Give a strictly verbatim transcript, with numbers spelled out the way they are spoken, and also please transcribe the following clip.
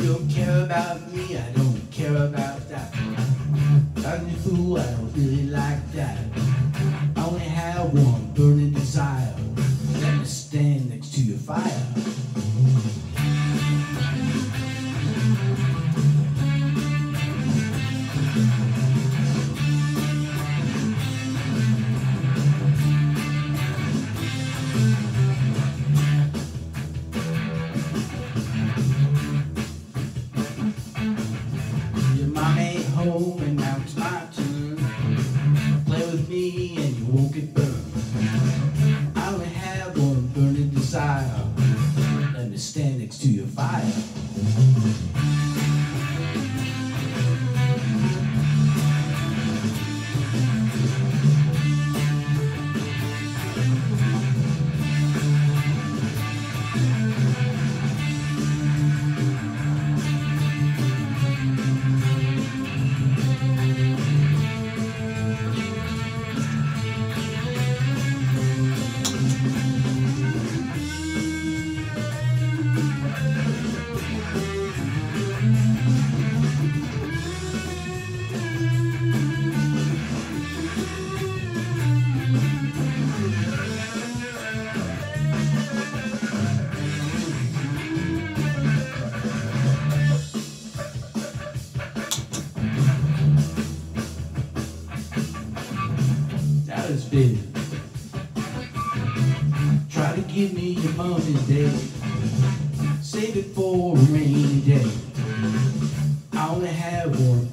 don't care about me, I don't care about that. I'm the fool, I don't really like that. I only have one burning desire. Let me stand next to your fire. Your mom ain't home and now it's my turn. Play with me and you won't get burned. I only have one burning desire. Let me stand next to your fire. Dallas, baby, try to give me your Mother's Day. Save it for a rainy day. I only have one